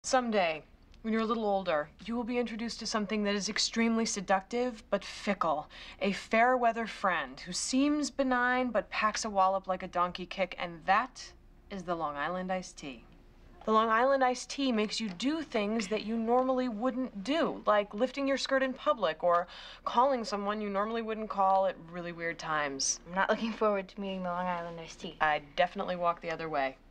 Someday, when you're a little older, you will be introduced to something that is extremely seductive but fickle. A fair-weather friend who seems benign but packs a wallop like a donkey kick, and that is the Long Island iced tea. The Long Island iced tea makes you do things that you normally wouldn't do, like lifting your skirt in public or calling someone you normally wouldn't call at really weird times. I'm not looking forward to meeting the Long Island iced tea. I'd definitely walk the other way.